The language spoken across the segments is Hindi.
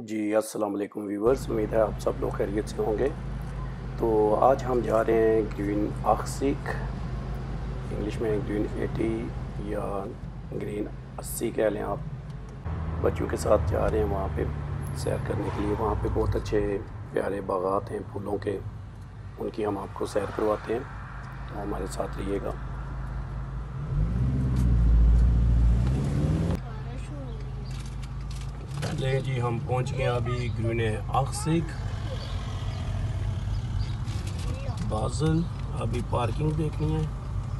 जी, अस्सलाम वालेकुम व्यूअर्स, उम्मीद है आप सब लोग खैरियत से होंगे। तो आज हम जा रहे हैं ग्रीन आक्सिक, इंग्लिश में ग्रीन 80 या ग्रीन 80 कह लें आप। बच्चों के साथ जा रहे हैं वहाँ पे सैर करने के लिए। वहाँ पे बहुत अच्छे प्यारे बागात हैं फूलों के, उनकी हम आपको सैर करवाते हैं, तो हमारे साथ रहिएगा। ले जी, हम पहुँच गए अभी ग्रीन आक्सिक बाज़ल। अभी पार्किंग देखनी है।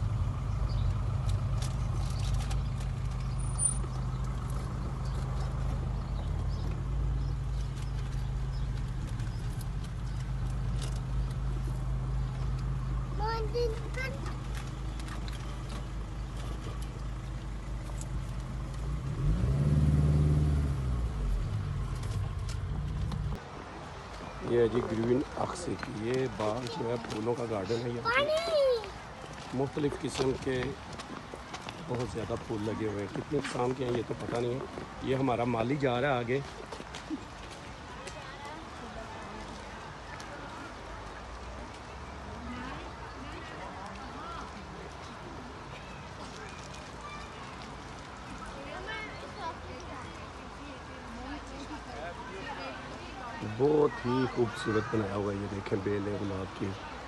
ये है जी ग्रीन आक्सिक, ये बाग जो है फूलों का गार्डन है। यहाँ पे मुख्तलिफ़ किस्म के बहुत ज़्यादा फूल लगे हुए हैं। कितने किस्म के हैं ये तो पता नहीं है। ये हमारा माली जा रहा है आगे। बहुत ही खूबसूरत बनाया हुआ है। ये देखें, बेल है गुलाब की।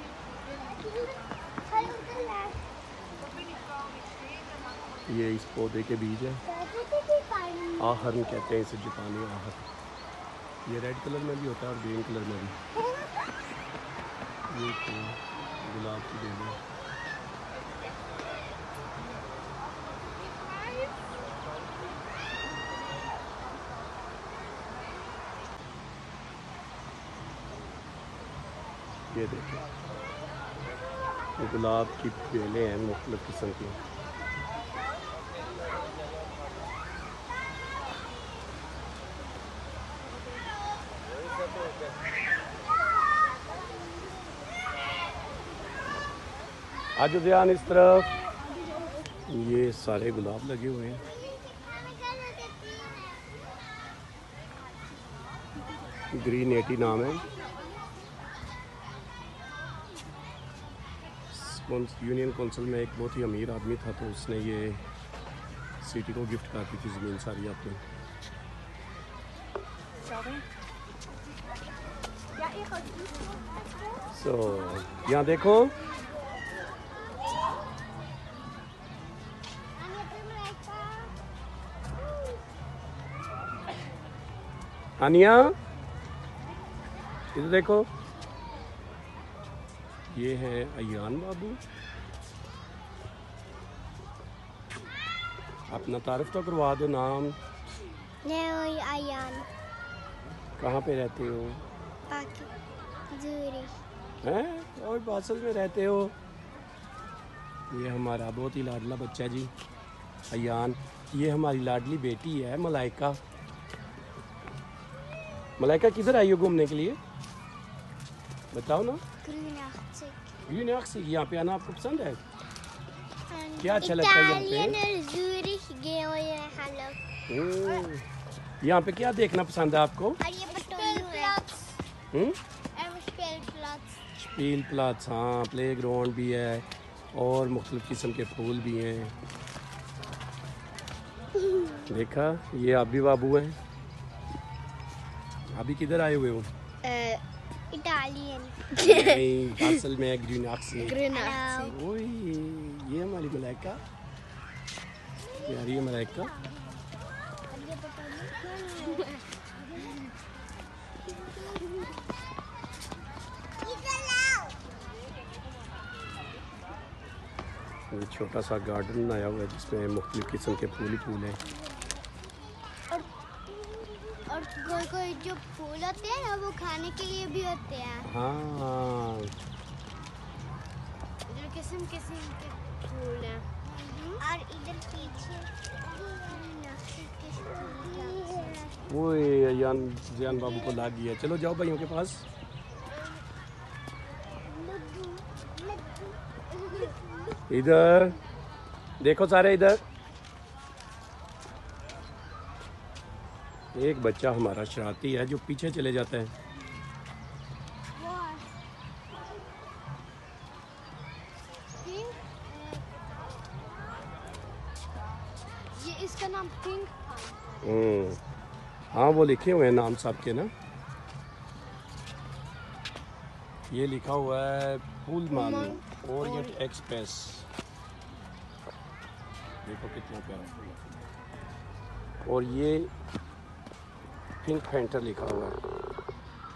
ये इस पौधे के बीज है, आहर कहते हैं इसे, जापानी आहर। ये रेड कलर में भी होता है और ग्रीन कलर में भी। ये तो गुलाब की बेल है। ये देखें, गुलाब की बेलें हैं मुख्तलिफ़ किस्म की। आज ध्यान इस तरफ, ये सारे गुलाब लगे हुए हैं। ग्रीन 80 नाम है। यूनियन कौंसिल में एक बहुत ही अमीर आदमी था, तो उसने ये सिटी को गिफ्ट कर दी थी ज़मीन सारी अपनी। यहाँ देखो, आनिया इधर देखो, ये है अयान बाबू। अपना तारीफ तो करवा दो, नाम। अयान। कहाँ पे रहते हो? हैं? और बासल में रहते हो? ये हमारा बहुत ही लाडला बच्चा जी अयान। ये हमारी लाडली बेटी है मलाइका। मलाइका किधर आई हो घूमने के लिए? बताओ ना। ग्रीन आक्सिक, यहाँ पे आना आपको पसंद है? क्या अच्छा लगता है यहाँ पे? यहाँ पे क्या देखना पसंद है आपको? स्पील प्लाट्स, हाँ, प्ले ग्राउंड भी है और मुख्तलिफ़ किस्म के फूल भी हैं। देखा, ये आप भी बाबू हैं। अभी किधर आए हुए हो? इटालियन। असल में ग्रीन आक्सिक। ओए, ये हमारी मलाइका, प्यारी है मलाइका। ये छोटा सा गार्डन बनाया हुआ है जिसमें मुख्तलिफ़ किस्म के फूल ही फूल हैं। और कोई जो फूल होते हैं ना, वो खाने के लिए भी होते हैं। हाँ, इधर किस्म किस्म के फूल हैं। और इधर पीछे वो जियान बाबू को लाग गया। चलो जाओ भाइयों के पास। इधर देखो सारे, इधर एक बच्चा हमारा शरारती है जो पीछे चले जाता है। वो पिंक, ये इसका नाम पिंक था। हाँ वो लिखे हुए हैं नाम सबके ना। ये लिखा हुआ है पुलमान ओरिएंट एक्सप्रेस। देखो कितना प्यारा फूल है। और ये पिंक पेंटर लिखा हुआ है।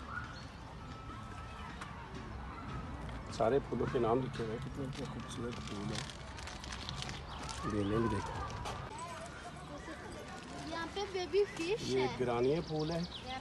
सारे फूलों के नाम लिखे हुए हैं। कितने खूबसूरत फूल है। बेलें भी देखो। यहाँ पे बेबी फिश ये है। ग्रानिया फूल है।